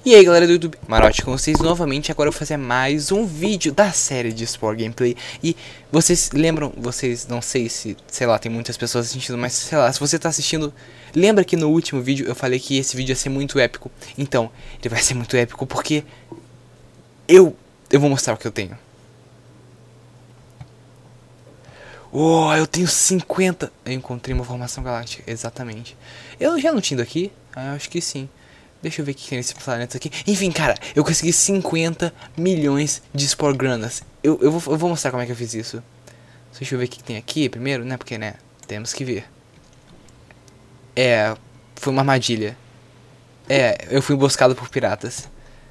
E aí galera do YouTube, Marote com vocês novamente. Agora eu vou fazer mais um vídeo da série de Spore Gameplay. E vocês lembram, não sei se, sei lá, tem muitas pessoas assistindo, mas sei lá, se você tá assistindo, lembra que no último vídeo eu falei que esse vídeo ia ser muito épico. Então, ele vai ser muito épico porque eu vou mostrar o que eu tenho. Oh, eu tenho 50. Eu encontrei uma formação galáctica, exatamente. Eu já não tinha daqui? Ah, eu acho que sim. Deixa eu ver o que tem nesse planeta aqui. Enfim, cara, eu consegui 50 milhões de Spore Granas. Eu vou mostrar como é que eu fiz isso. Deixa eu ver o que tem aqui primeiro, né? Porque, né, temos que ver. Foi uma armadilha. Eu fui emboscado por piratas.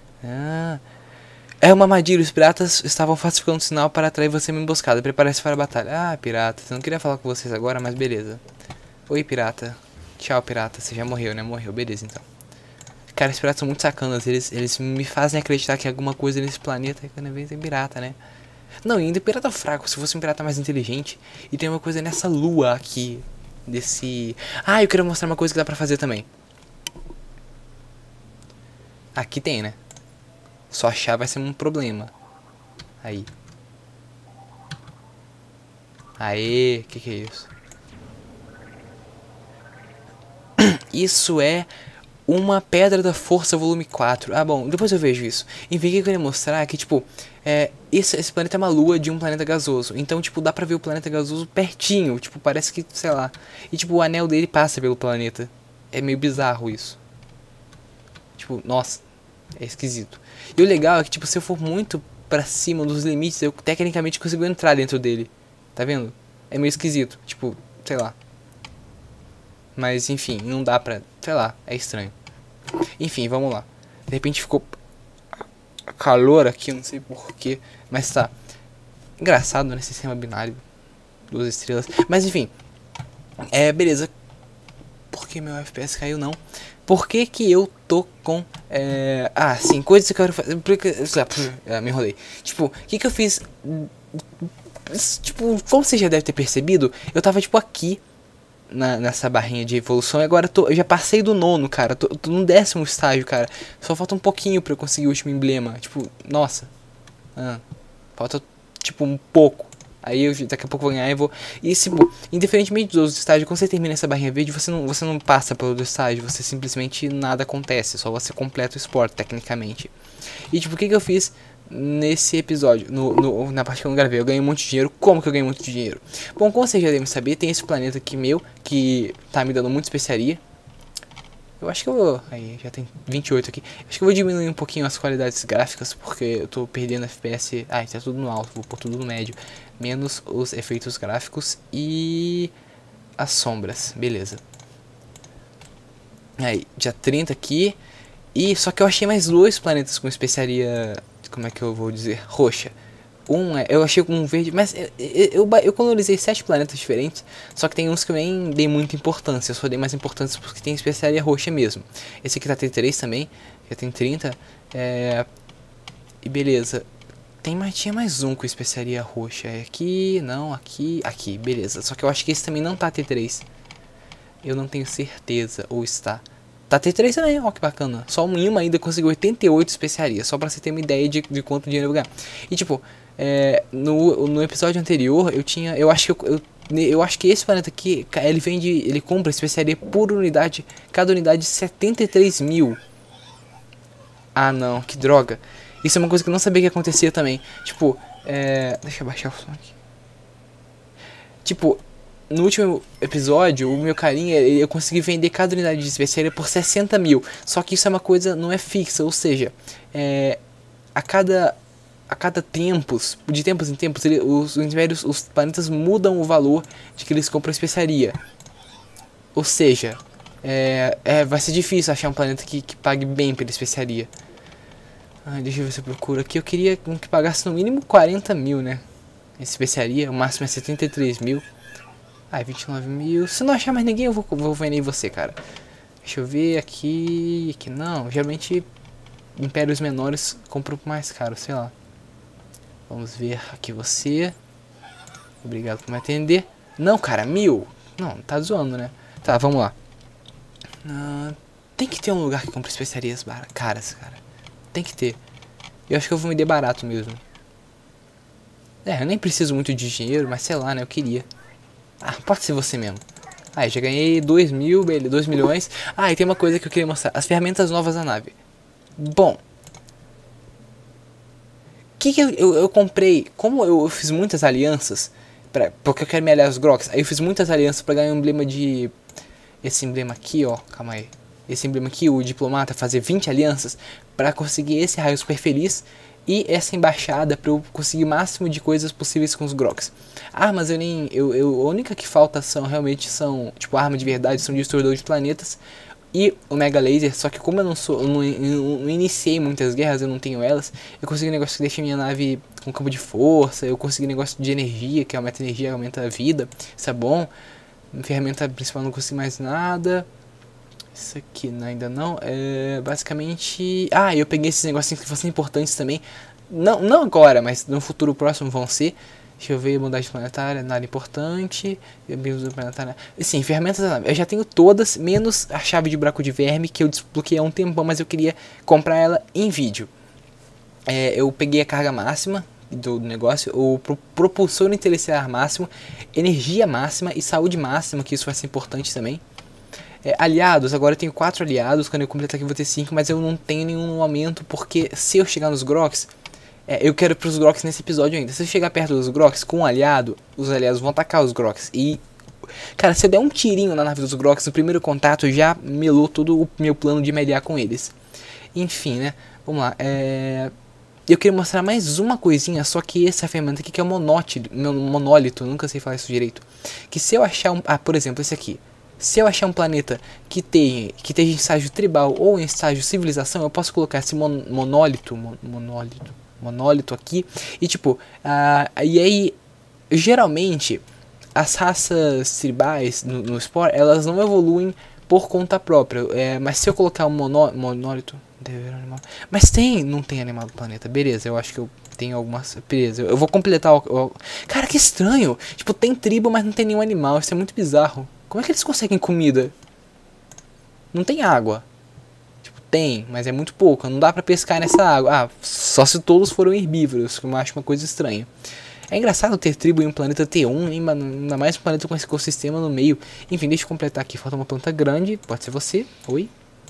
É uma armadilha, os piratas estavam falsificando um sinal para atrair você uma emboscada. Prepare-se para a batalha. Ah, pirata, eu não queria falar com vocês agora, mas beleza. Oi, pirata. Tchau, pirata, você já morreu, né? Morreu, beleza, então. Cara, os piratas são muito sacanas, eles me fazem acreditar que alguma coisa nesse planeta é cada vez tem pirata, né? Não, e ainda pirata fraco, se fosse um pirata mais inteligente. E tem uma coisa nessa lua aqui, desse... Ah, eu queria mostrar uma coisa que dá pra fazer também. Aqui tem, né? Só achar vai ser um problema. Aí. Aê, que é isso? Isso é... uma pedra da força volume 4. Ah, bom, depois eu vejo isso. Enfim, o que eu queria mostrar é que, tipo, esse planeta é uma lua de um planeta gasoso. Então, tipo, dá pra ver o planeta gasoso pertinho. Tipo, parece que, sei lá. E, tipo, o anel dele passa pelo planeta. É meio bizarro isso. Tipo, nossa, é esquisito. E o legal é que, tipo, se eu for muito pra cima dos limites, eu tecnicamente consigo entrar dentro dele. Tá vendo? É meio esquisito. Tipo, sei lá. Mas, enfim, não dá pra... sei lá, é estranho. Enfim, vamos lá. De repente ficou calor aqui, não sei porquê. Mas tá. Engraçado, né? Sistema binário. 2 estrelas. Mas, enfim. Beleza. Por que meu FPS caiu, não? Por que que eu tô com... Ah, sim, coisas que eu quero fazer... Me enrolei. Tipo, o que eu fiz... Tipo, como você já deve ter percebido, eu tava, tipo, aqui... nessa barrinha de evolução. E agora eu já passei do 9º, cara. Tô no 10º estágio, cara. Só falta um pouquinho pra eu conseguir o último emblema. Tipo, nossa. Falta, tipo, um pouco. Aí eu daqui a pouco vou ganhar e vou... E, tipo, indiferentemente dos outros estágios, quando você termina essa barrinha verde, você não passa pelo outro estágio. Você simplesmente nada acontece. Só você completa o esporte, tecnicamente. E, tipo, o que eu fiz... nesse episódio, na parte que eu não gravei, eu ganhei um monte de dinheiro. Como que eu ganhei muito dinheiro? Bom, como vocês já devem saber, tem esse planeta aqui meu, que tá me dando muita especiaria. Eu acho que eu vou... aí, já tem 28 aqui. Acho que eu vou diminuir um pouquinho as qualidades gráficas, porque eu tô perdendo FPS. Ah, tá tudo no alto, vou pôr tudo no médio. Menos os efeitos gráficos e... as sombras, beleza. Aí, dia 30 aqui. E só que eu achei mais 2 planetas com especiaria... como é que eu vou dizer? Roxa. Eu achei um verde, mas eu colorizei 7 planetas diferentes. Só que tem uns que eu nem dei muita importância. Eu só dei mais importância porque tem especiaria roxa mesmo. Esse aqui tá T3 também, já tem 30. E beleza. Tinha mais um com especiaria roxa. Aqui, não, aqui, beleza. Só que eu acho que esse também não tá T3. Eu não tenho certeza, ou está. Tá T3 também, ó que bacana. Só um imã ainda conseguiu 88 especiarias. Só pra você ter uma ideia de quanto dinheiro eu vou ganhar. E tipo, no episódio anterior eu tinha... Eu acho que esse planeta aqui, ele compra especiaria por unidade. Cada unidade 73 mil. Ah não, que droga. Isso é uma coisa que eu não sabia que acontecia também. Tipo, deixa eu baixar o som aqui. Tipo... no último episódio, o meu carinha, eu consegui vender cada unidade de especiaria por 60 mil. Só que isso é uma coisa, não é fixa, ou seja, a cada tempos, de tempos em tempos, os planetas mudam o valor de que eles compram especiaria. Ou seja, vai ser difícil achar um planeta que pague bem pela especiaria. Deixa eu ver se eu procuro aqui. Eu queria que pagasse no mínimo 40 mil, né? Especiaria, o máximo é 73 mil. 29 mil. Se não achar mais ninguém, eu vou vender em você, cara. Deixa eu ver aqui. Aqui não. Geralmente, impérios menores compram mais caro, sei lá. Vamos ver aqui você. Obrigado por me atender. Não, cara, 1000. Não, tá zoando, né? Tá, vamos lá. Tem que ter um lugar que compra especiarias caras, cara. tem que ter. Eu acho que eu vou vender barato mesmo. Eu nem preciso muito de dinheiro, mas sei lá, né, eu queria. Ah, pode ser você mesmo. Ah, eu já ganhei 2 mil, beleza, 2 milhões. Ah, e tem uma coisa que eu queria mostrar. As ferramentas novas da nave. Bom. Que eu comprei? Como eu fiz muitas alianças, porque eu quero me aliar aos Grox. Aí eu fiz muitas alianças pra ganhar um emblema de... Esse emblema aqui, ó, calma aí. Esse emblema aqui, o diplomata, fazer 20 alianças pra conseguir esse raio super feliz. E essa embaixada pra eu conseguir o máximo de coisas possíveis com os Grox. Armas eu nem... a única que falta realmente são, tipo, arma de verdade, são destruidor de planetas. E o Mega Laser, só que como eu não iniciei muitas guerras, eu não tenho elas. Eu consegui um negócio que deixa minha nave com campo de força. Eu consegui um negócio de energia, que aumenta a energia, aumenta a vida. Isso é bom. Ferramenta principal não consigo mais nada. Isso aqui ainda não. Basicamente... Ah, eu peguei esses negocinhos que vão ser importantes também. Não agora, mas no futuro próximo vão ser. Deixa eu ver, bondade planetária, nada importante. Planetária. Sim, ferramentas da nave. Eu já tenho todas, menos a chave de buraco de verme, que eu desbloqueei há um tempão, mas eu queria comprar ela em vídeo. Eu peguei a carga máxima do negócio, o propulsor interestelar máximo, energia máxima e saúde máxima, que isso vai ser importante também. Aliados, agora eu tenho 4 aliados, quando eu completar aqui eu vou ter 5, mas eu não tenho nenhum aumento, porque se eu chegar nos Grox, eu quero ir pros Grox nesse episódio ainda. Se eu chegar perto dos Grox com um aliado, os aliados vão atacar os Grox. E, cara, se eu der um tirinho na nave dos Grox no primeiro contato, já melou todo o meu plano de mediar com eles. Enfim, né, vamos lá, eu queria mostrar mais uma coisinha, só que essa ferramenta aqui que é o monólito, nunca sei falar isso direito. Que se eu achar por exemplo, esse aqui. Se eu achar um planeta que esteja em estágio tribal ou em estágio civilização, eu posso colocar esse monólito aqui. E tipo, e aí, geralmente, as raças tribais no Spore, elas não evoluem por conta própria. Mas se eu colocar um monólito... Mas não tem animal do planeta. Beleza, eu acho que eu tenho algumas... Beleza, eu vou completar Cara, que estranho. Tipo, tem tribo, mas não tem nenhum animal. Isso é muito bizarro. Como é que eles conseguem comida? Não tem água. Tipo, tem, mas é muito pouco. Não dá pra pescar nessa água. Só se todos foram herbívoros, que eu acho uma coisa estranha. É engraçado ter tribo em um planeta T1, hein? Ainda mais um planeta com esse ecossistema no meio. Enfim, deixa eu completar aqui. Falta uma planta grande. Pode ser você. Oi?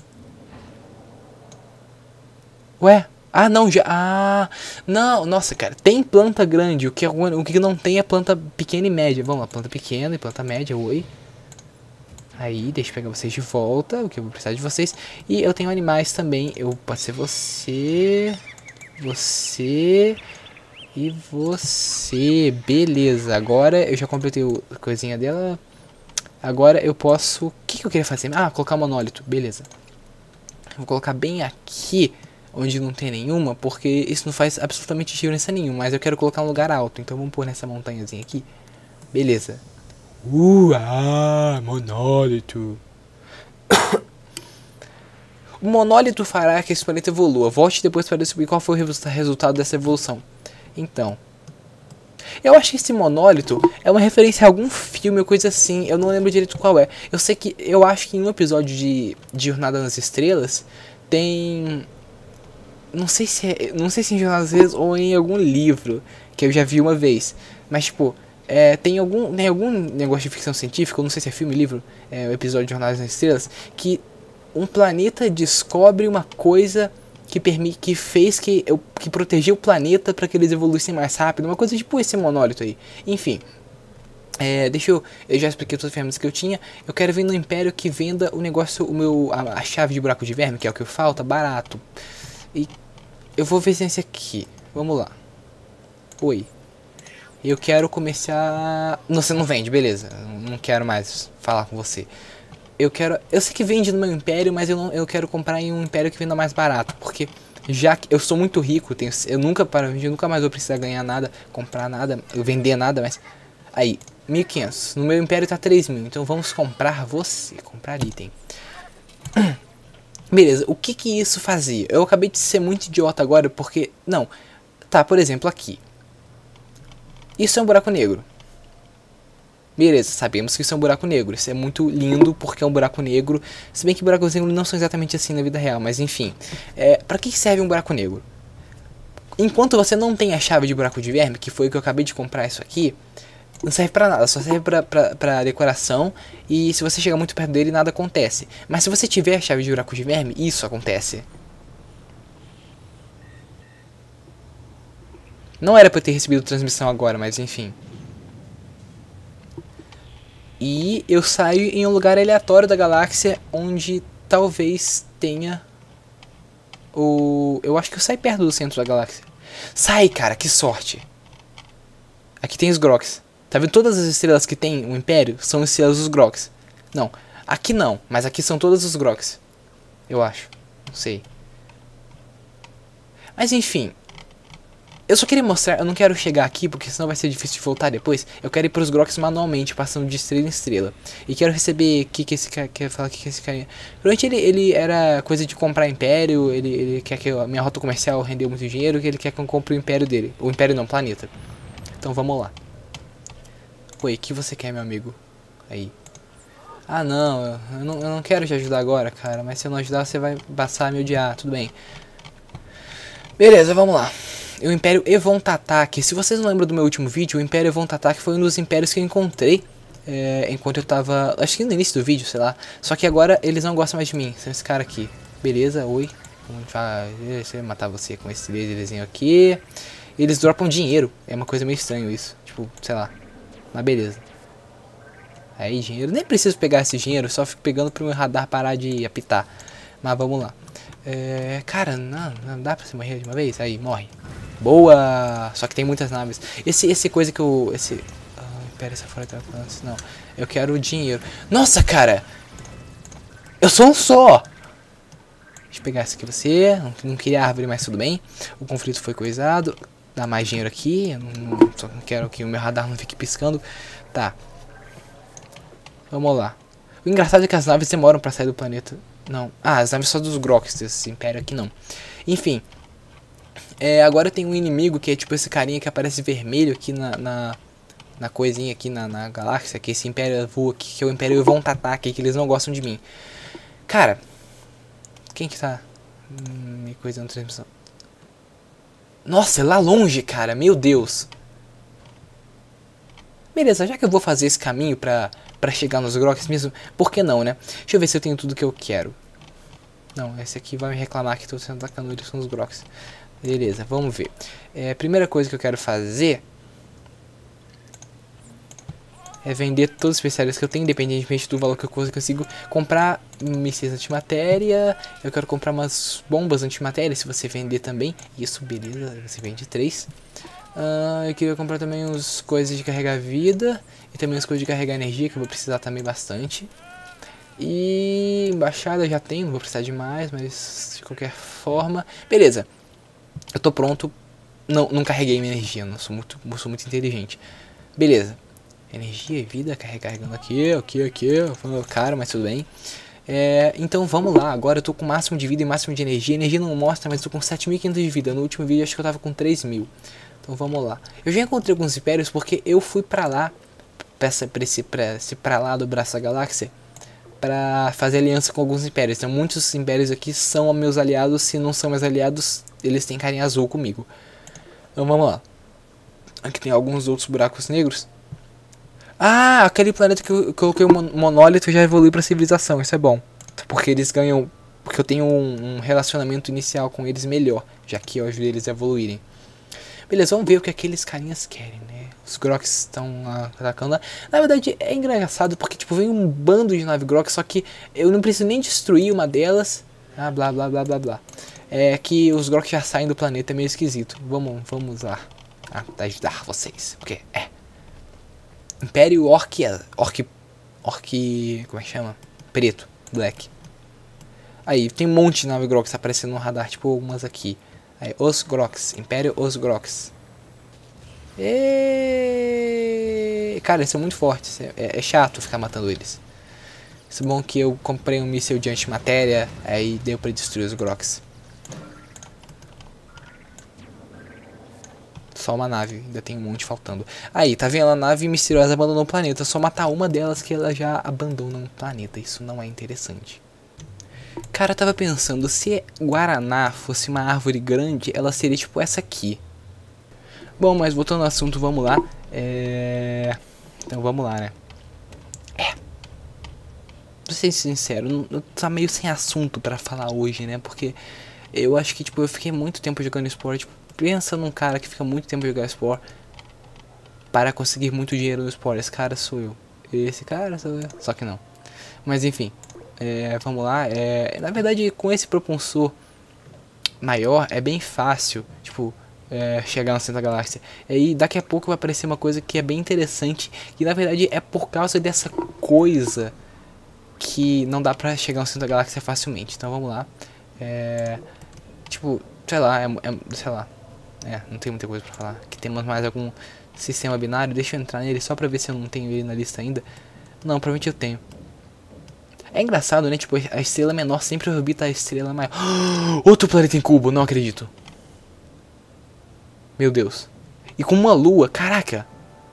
Ué? Não, já... não, nossa, cara. Tem planta grande. O que não tem é planta pequena e média. Vamos lá, planta pequena e planta média. Oi? Aí, deixa eu pegar vocês de volta, o que eu vou precisar de vocês. E eu tenho animais também. Pode ser você... Você... E você... Beleza, agora eu já completei a coisinha dela. Agora eu posso... O que eu queria fazer? Colocar monólito, beleza. Vou colocar bem aqui, onde não tem nenhuma, porque isso não faz absolutamente diferença nenhuma. Mas eu quero colocar um lugar alto, então vamos pôr nessa montanhazinha aqui. Beleza. Monólito. O monólito fará que esse planeta evolua. Volte depois para descobrir qual foi o resultado dessa evolução. Então, eu acho que esse monólito é uma referência a algum filme ou coisa assim. Eu não lembro direito qual é. Eu acho que em um episódio de Jornada nas Estrelas tem... Não sei se em Jornada nas Estrelas ou em algum livro que eu já vi uma vez. Mas tipo... tem algum negócio de ficção científica, eu não sei se é filme, livro, o episódio de Jornadas nas Estrelas, que um planeta descobre uma coisa que protegeu o planeta para que eles evoluíssem mais rápido, uma coisa tipo esse monólito aí. Enfim, eu já expliquei todas as ferramentas que eu tinha. Eu quero vir no Império que venda o negócio, a chave de buraco de verme, que é o que falta, barato. E eu vou ver esse aqui, vamos lá. Oi. Eu quero começar... Você não vende, beleza. Não quero mais falar com você. Eu sei que vende no meu império, mas eu quero comprar em um império que venda mais barato. Porque já que eu sou muito rico, eu nunca mais vou precisar ganhar nada, comprar nada, vender nada, mas... Aí, 1.500. No meu império tá 3.000. Então vamos comprar comprar item. Beleza, o que isso fazia? Eu acabei de ser muito idiota agora, porque... Não. Tá, por exemplo, aqui. Isso é um buraco negro. Beleza, sabemos que isso é um buraco negro. Isso é muito lindo porque é um buraco negro. Se bem que buracos negros não são exatamente assim na vida real, mas enfim. Pra que serve um buraco negro? Enquanto você não tem a chave de buraco de verme, que foi o que eu acabei de comprar isso aqui, não serve pra nada, só serve pra decoração. E se você chegar muito perto dele, nada acontece. Mas se você tiver a chave de buraco de verme, isso acontece. Não era pra eu ter recebido transmissão agora, mas enfim. E eu saio em um lugar aleatório da galáxia, onde talvez tenha o... Eu acho que eu saio perto do centro da galáxia. Sai, cara, que sorte. Aqui tem os Grox. Tá vendo todas as estrelas que tem o Império? São estrelas dos Grox. Não, aqui não, mas aqui são todos os Grox. Eu acho, não sei. Mas enfim... Eu só queria mostrar, eu não quero chegar aqui porque senão vai ser difícil de voltar depois. Eu quero ir pros Grox manualmente, passando de estrela em estrela. E quero receber, que esse cara quer falar, que esse carinha. Provavelmente ele era coisa de comprar império, ele quer que a minha rota comercial rendeu muito dinheiro, que ele quer que eu compre o império dele. O império não, planeta. Então vamos lá. Oi, o que você quer, meu amigo? Aí. Ah não, eu não quero te ajudar agora, cara, mas se eu não ajudar você vai passar a me odiar, tudo bem. Beleza, vamos lá. O Império Evon Tatak. Se vocês não lembram do meu último vídeo, o Império Evon Tatak foi um dos impérios que eu encontrei enquanto eu tava, acho que no início do vídeo, sei lá. Só que agora eles não gostam mais de mim. São esse cara aqui. Beleza, oi. Vamos matar você com esse desenho aqui. Eles dropam dinheiro. É uma coisa meio estranho isso. Tipo, sei lá. Mas beleza. Aí, dinheiro. Nem preciso pegar esse dinheiro. Só fico pegando pro meu radar parar de apitar. Mas vamos lá. Cara, não dá pra você morrer de uma vez? Aí, morre. Boa! Só que tem muitas naves. Esse coisa que eu... Pera, essa fora tá falando assim, não. Eu quero dinheiro. Nossa, cara! Eu sou um só! Deixa eu pegar essa aqui você. Não queria árvore, mas tudo bem. O conflito foi coisado. Dá mais dinheiro aqui. Só não quero que o meu radar não fique piscando. Tá. Vamos lá. O engraçado é que as naves demoram pra sair do planeta. Não. Ah, as naves só dos Grox, desse império aqui não. Enfim. Agora tem um inimigo que é tipo esse carinha que aparece vermelho aqui na coisinha aqui na galáxia. Que esse império voa aqui, que é o Império Evon Tatak, que eles não gostam de mim. Cara. Quem que tá me coisando transmissão? Nossa, é lá longe, cara. Meu Deus. Beleza, já que eu vou fazer esse caminho pra chegar nos Grox mesmo, por que não, né? Deixa eu ver se eu tenho tudo que eu quero. Não, esse aqui vai me reclamar que tô sendo atacando eles com os Grox. Beleza, vamos ver. Primeira coisa que eu quero fazer é vender todos os especialistas que eu tenho, independentemente do valor que eu consigo comprar mísseis antimatéria. Eu quero comprar umas bombas antimatéria, se você vender também. Isso, beleza, você vende 3. Eu queria comprar também as coisas de carregar vida e também as coisas de carregar energia, que eu vou precisar também bastante. E embaixada já tenho, não vou precisar de mais, mas de qualquer forma. Beleza, eu tô pronto. Não carreguei minha energia, não sou muito inteligente. Beleza, energia e vida, carregando aqui, caro, mas tudo bem. Então vamos lá, agora eu tô com máximo de vida e máximo de energia. Energia não mostra, mas eu tô com 7.500 de vida. No último vídeo acho que eu tava com 3.000. Então vamos lá. Eu já encontrei alguns impérios porque eu fui pra lá, pra lá do braço da galáxia, pra fazer aliança com alguns impérios. Então muitos impérios aqui são meus aliados. Se não são meus aliados, eles têm carinha azul comigo. Então vamos lá. Aqui tem alguns outros buracos negros. Ah, aquele planeta que eu coloquei o monólito já evolui pra civilização. Isso é bom. Porque eles ganham... Porque eu tenho um relacionamento inicial com eles melhor, já que eu ajudei eles a evoluírem. Beleza, vamos ver o que aqueles carinhas querem, né? Os Grox estão atacando lá. Na verdade, é engraçado porque, tipo, vem um bando de nave Grox, só que eu não preciso nem destruir uma delas. Ah, blá, blá, blá, blá, blá. É que os Grox já saem do planeta, é meio esquisito. Vamos lá. Ajudar vocês. Porque, Império Orc... Como é que chama? Preto. Black. Aí, tem um monte de nave Grox aparecendo no radar, tipo algumas aqui. Aí, os Grox, Império os Grox. Cara, eles são muito fortes. É chato ficar matando eles. Isso é bom que eu comprei um míssil de antimatéria. Aí deu pra destruir os Grox. só uma nave, ainda tem um monte faltando. Aí, tá vendo? A nave misteriosa abandonou o planeta. Só matar uma delas que ela já abandona o planeta. Isso não é interessante. Cara, eu tava pensando, se Guaraná fosse uma árvore grande, ela seria tipo essa aqui. Bom, mas voltando ao assunto, vamos lá. Então vamos lá, né? Pra ser sincero, eu tá meio sem assunto pra falar hoje, né? Porque eu acho que, tipo, eu fiquei muito tempo jogando Spore. Tipo, pensa num cara que fica muito tempo jogando Spore para conseguir muito dinheiro no Spore. Esse cara sou eu. Esse cara sou eu. Só que não. Mas enfim, vamos lá. Na verdade, com esse propulsor maior, é bem fácil, tipo, chegar no centro da galáxia. E daqui a pouco vai aparecer uma coisa que é bem interessante. Que na verdade é por causa dessa coisa que não dá pra chegar no centro da galáxia facilmente. Então vamos lá. Tipo, sei lá, sei lá. Não tem muita coisa pra falar. Aqui temos mais algum sistema binário. Deixa eu entrar nele só pra ver se eu não tenho ele na lista ainda. Não, provavelmente eu tenho. É engraçado, né? Tipo, a estrela menor sempre orbita a estrela maior. Outro planeta em cubo, não acredito. Meu Deus. E com uma lua, caraca.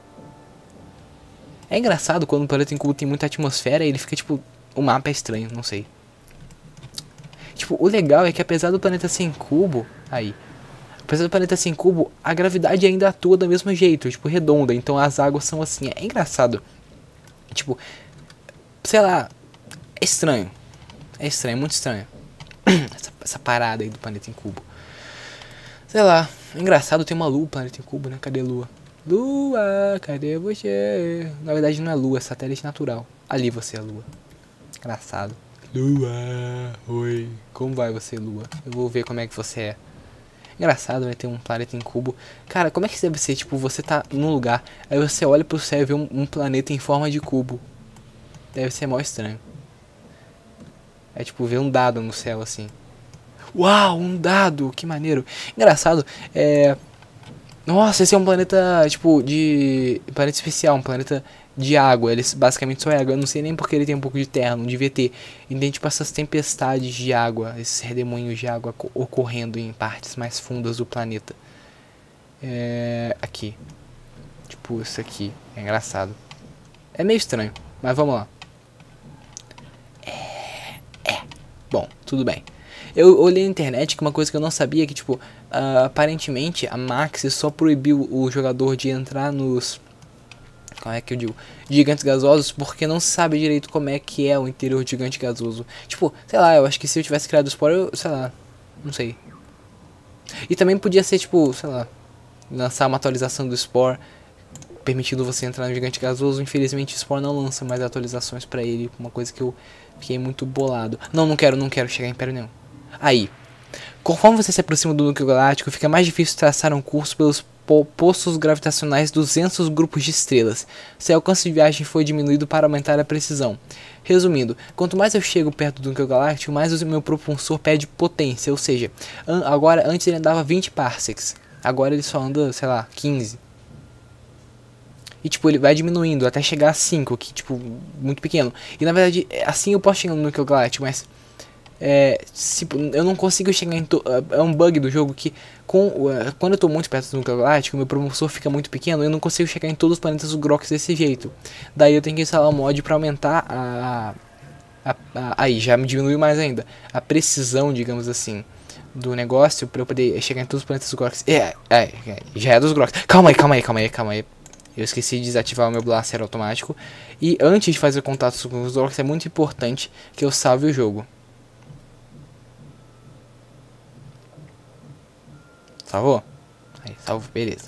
É engraçado quando o planeta em cubo tem muita atmosfera e ele fica tipo... O mapa é estranho, não sei. Tipo, o legal é que apesar do planeta sem cubo... Apesar do planeta sem cubo, a gravidade ainda atua do mesmo jeito. Tipo, redonda. Então as águas são assim. É engraçado. Tipo... Sei lá... É estranho. É estranho, muito estranho. Essa parada aí do planeta em cubo. Sei lá. É engraçado, tem uma lua, planeta em cubo, né? Cadê a lua? Lua, cadê você? Na verdade não é lua, é satélite natural. Ali você é a lua. Engraçado. Lua, oi. Como vai você, lua? Eu vou ver como é que você é. Engraçado, né? Ter um planeta em cubo. Cara, como é que deve ser? Tipo, você tá num lugar, aí você olha pro céu e vê um planeta em forma de cubo. Deve ser mó estranho. É tipo ver um dado no céu assim. Uau, um dado, que maneiro. Engraçado, Nossa, esse é um planeta, tipo, planeta especial, um planeta de água. Ele basicamente só é água. Eu não sei nem porque ele tem um pouco de terra, não devia ter. E tem, tipo, essas tempestades de água, esses redemoinhos de água ocorrendo em partes mais fundas do planeta. Aqui. Tipo, isso aqui. É engraçado. É meio estranho, mas vamos lá. Bom, tudo bem. Eu olhei na internet que uma coisa que eu não sabia que, tipo, aparentemente a Maxis só proibiu o jogador de entrar nos... Como é que eu digo? Gigantes gasosos, porque não sabe direito como é que é o interior de gigante gasoso. Tipo, sei lá, eu acho que se eu tivesse criado o Spore, eu, sei lá, não sei. E também podia ser, tipo, sei lá, lançar uma atualização do Spore, permitindo você entrar no gigante gasoso. Infelizmente o Spore não lança mais atualizações pra ele, uma coisa que eu fiquei muito bolado. Não quero chegar em Império nenhum. Aí, conforme você se aproxima do núcleo galáctico, fica mais difícil traçar um curso pelos poços gravitacionais dos densos grupos de estrelas. Seu alcance de viagem foi diminuído para aumentar a precisão. Resumindo, quanto mais eu chego perto do núcleo galáctico, mais o meu propulsor perde potência, ou seja, agora antes ele andava 20 parsecs, agora ele só anda, sei lá, 15. E tipo, ele vai diminuindo até chegar a 5, que tipo, muito pequeno. E na verdade, assim eu posso chegar no núcleo galáctico, mas... eu não consigo chegar em... É um bug do jogo que quando eu tô muito perto do núcleo galáctico, meu propulsor fica muito pequeno e eu não consigo chegar em todos os planetas do Grox desse jeito. Daí eu tenho que instalar um mod pra aumentar aí, já me diminuiu mais ainda a precisão, digamos assim, do negócio, pra eu poder chegar em todos os planetas do Grox. Já é dos Grox. Calma aí. Eu esqueci de desativar o meu blaster automático. E antes de fazer contatos com os Grox, é muito importante que eu salve o jogo. Salvou? Aí, salvo, beleza.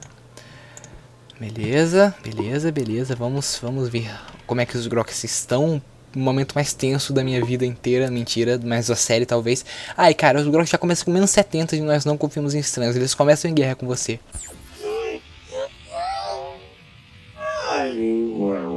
Beleza. Vamos ver como é que os Grox estão. No momento mais tenso da minha vida inteira. Mentira, mas a série talvez. Ai, cara, os Grox já começam com menos 70 e nós não confiamos em estranhos. Eles começam em guerra com você.